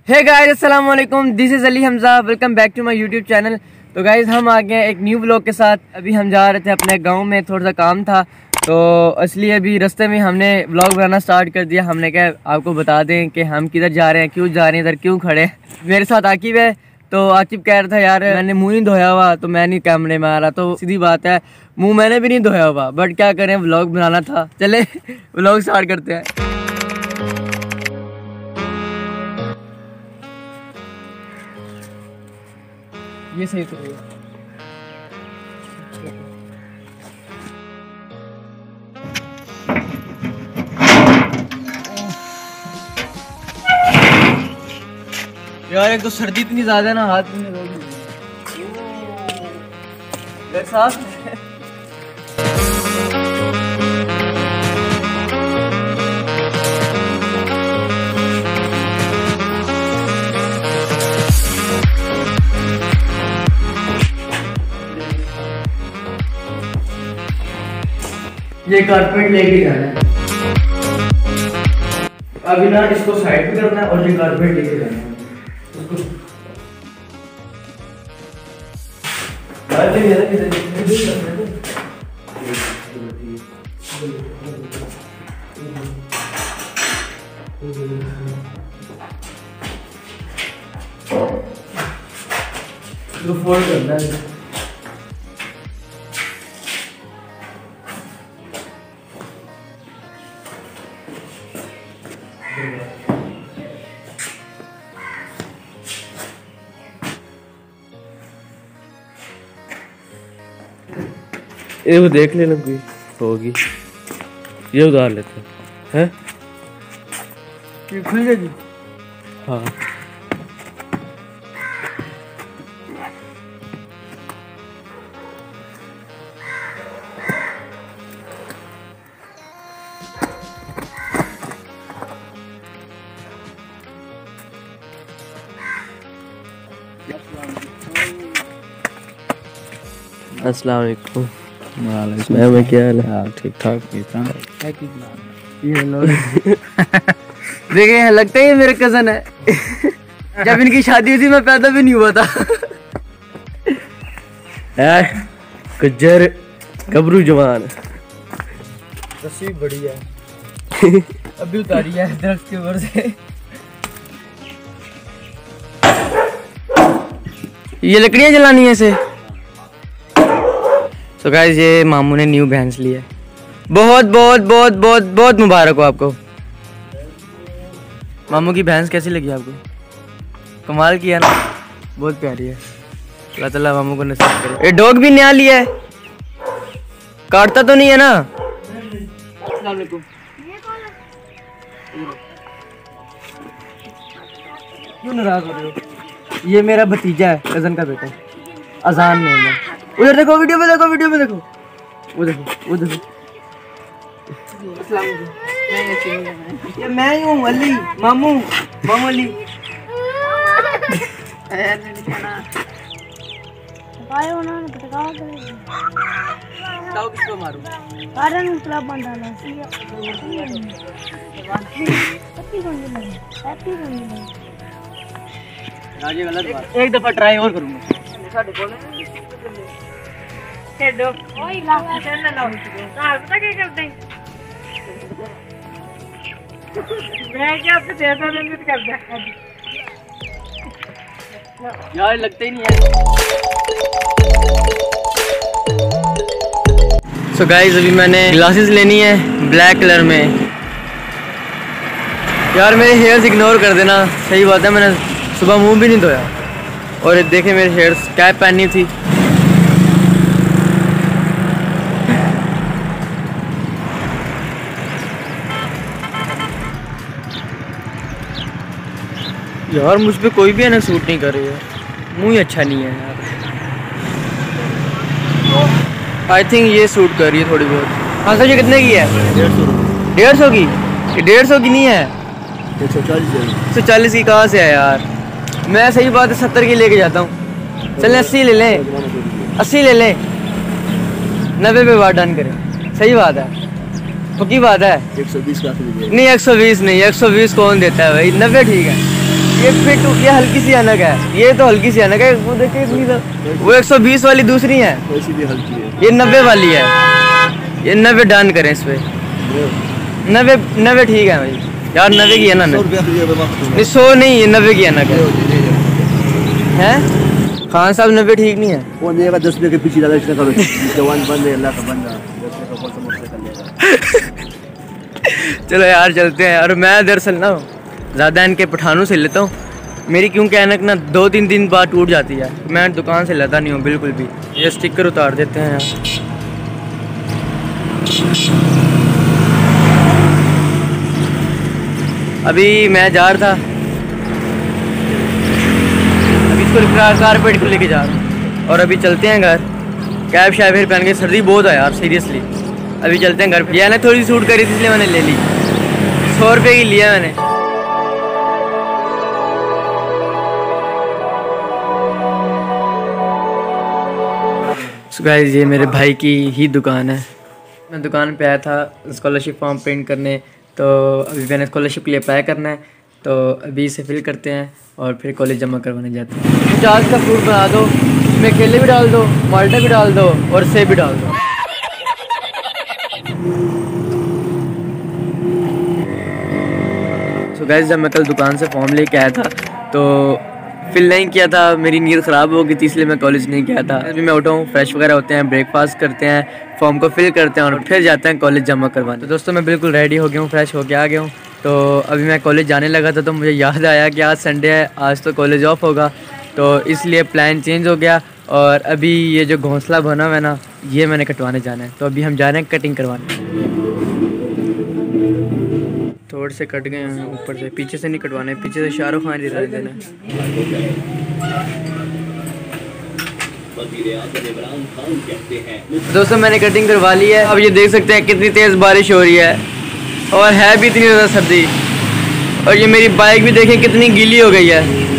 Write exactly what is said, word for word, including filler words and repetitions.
हे guys अस्सलाम वालेकुम, this is Ali Hamza, welcome back to my YouTube channel. तो गाइस हम आ गए एक न्यू ब्लॉग के साथ। अभी हम जा रहे थे अपने गांव में, थोड़ा सा काम था तो इसलिए अभी रास्ते में हमने ब्लॉग बनाना स्टार्ट कर दिया। हमने कहा आपको बता दें कि हम किधर जा रहे हैं, क्यों जा रहे हैं, इधर क्यों खड़े हैं। मेरे साथ आकिब है। तो आकिब कह रहा था यार मैंने मुँह नहीं धोया हुआ, तो मैं नहीं कैमरे में आ रहा। तो सीधी बात है, मुँह मैंने भी नहीं धोया हुआ, बट क्या करें, ब्लॉग बनाना था। चले ब्लॉग स्टार्ट करते हैं। ये सही तो है। यार एक तो सर्दी इतनी ज्यादा है ना, हाथ में रोग साफ। ये कारपेट लेके जाना है अभी ना, इसको साइड पे करना है और ये कारपेट लेके जाना है उसको। इसको फोल्ड करना है। ये वो देख लेना कोई होगी, ये उतार लेते हैं। ये खुल जाएगी। हाँ अस्सलाम वालेकुम। मैं क्या हाल है? ठीक ठाक। देखिए लगता है ये मेरे कजन है। जब इनकी शादी हुई थी मैं पैदा भी नहीं हुआ था। गुज्जर गबरू जवान रस्सी बड़ी है। अभी उतारी है दरख्त के ऊपर से। ये लकड़ियां जलानी है इसे। तो गाइस ये मामू ने न्यू भैंस ली है। बहुत बहुत बहुत बहुत बहुत मुबारक हो आपको। मामू की भैंस कैसी लगी आपको? कमाल किया ना, बहुत प्यारी है। अल्लाह ताला मामू को नसीब करे। ये डॉग भी नया लिया है, काटता तो नहीं है ना? अस्सलाम वालेकुम। क्यों नाराज हो रहे हो? ये मेरा भतीजा है, कजन का बेटा, अजान नेम है। उधर देखो, वीडियो में देखो, वीडियो में देखो, वो देखो, वो देखो। ये मैं ही हूँ अली, मामू, मामू अली। बताओ किसको मारूं? ये गलत बात। एक दफा ट्राई और करूंगा। यार लगता ही नहीं है। सो गाइस अभी मैंने ग्लासेस लेनी है ब्लैक कलर में। यार मेरे हेयर्स इग्नोर कर देना, सही बात है, मैंने सुबह मुंह भी नहीं धोया। और ये देखे मेरे हेयर्स, कैप पहनी थी। यार मुझ पे कोई भी है ना सूट नहीं कर रही है, मुंह ही अच्छा नहीं है यार। आई थिंक ये सूट कर रही है थोड़ी बहुत। हाँ सर, ये कितने की है? डेढ़ सौ डेढ़ सौ की? ये डेढ़ सौ की नहीं है, एक सौ चालीस एक सौ चालीस की कहाँ से है यार? मैं सही बात है सत्तर की लेके जाता हूँ। चलें अस्सी ले लें, अस्सी ले लें, नब्बे पे बात डन करें। सही बात है, पक्की बात है। एक सौ बीस का नहीं, एक सौ बीस नहीं, एक सौ बीस कौन देता है भाई, नब्बे ठीक है। ये फिट, ये हल्की सी अनक है, ये तो हल्की सी अनक है। वो देखिए इतनी तो, वो एक सौ बीस वाली दूसरी है, हल्की है। ये नब्बे वाली है। ये नब्बे डन करें इस पे, नब्बे नब्बे ठीक है भाई यार, नब्बे की है ना। नहीं सौ नहीं, ये नब्बे की अनक है। खान साहब नब्बे ठीक नहीं है। वो देगा दस रुपये के पीछे ज़्यादा इसका करो, जवान बंद है, अल्लाह का बंदा, दस रुपये का कौन सा मुझसे कर लेगा। चलो यार चलते हैं यार। मैं दरअसल ना ज़्यादा इनके पठानों से लेता हूँ, मेरी क्योंकि ऐनक ना दो तीन दिन बाद टूट जाती है, मैं दुकान से लेता नहीं हूँ बिल्कुल भी। ये स्टिकर उतार देते हैं यार। अभी मैं जा रहा था, अभी इसको कारपेट को लेके जा रहा हूँ और अभी चलते हैं घर। कैब शायद फिर पहन के, सर्दी बहुत है यार सीरियसली। अभी चलते हैं घर। यह ना थोड़ी सूट करी थी इसलिए मैंने ले ली, सौ रुपये की लिया मैंने। सो गाइस ये मेरे भाई की ही दुकान है। मैं दुकान पे आया था स्कॉलरशिप फॉर्म प्रिंट करने, तो अभी मैंने स्कॉलरशिप के लिए अप्लाई करना है, तो अभी इसे फिल करते हैं और फिर कॉलेज जमा करवाने जाते हैं। पचास का फ्रूट बना दो, इसमें केले भी डाल दो, माल्टा भी डाल दो और सेब भी डाल दो। सो गाइस जब मैं कल दुकान से फॉर्म लेके आया था तो फिल नहीं किया था, मेरी नींद ख़राब हो गई थी इसलिए मैं कॉलेज नहीं गया था। अभी मैं उठा हूँ, फ्रेश वगैरह होते हैं, ब्रेकफास्ट करते हैं, फॉर्म को फिल करते हैं और फिर जाते हैं कॉलेज जमा करवाने। तो दोस्तों मैं बिल्कुल रेडी हो गया हूँ, फ्रेश हो के आ गया हूँ। तो अभी मैं कॉलेज जाने लगा था तो मुझे याद आया कि आज संडे है, आज तो कॉलेज ऑफ होगा, तो इसलिए प्लान चेंज हो गया। और अभी ये जो घोंसला बना हुआ है ना, ये मैंने कटवाने जाना है, तो अभी हम जा रहे हैं कटिंग करवाने। थोड़े से कट गए हैं ऊपर से, पीछे से नहीं कटवाने, पीछे से शाहरुख खान इधर देना। दोस्तों मैंने कटिंग करवा ली है। अब ये देख सकते हैं कितनी तेज़ बारिश हो रही है और है भी इतनी ज़्यादा सर्दी। और ये मेरी बाइक भी देखें कितनी गीली हो गई है।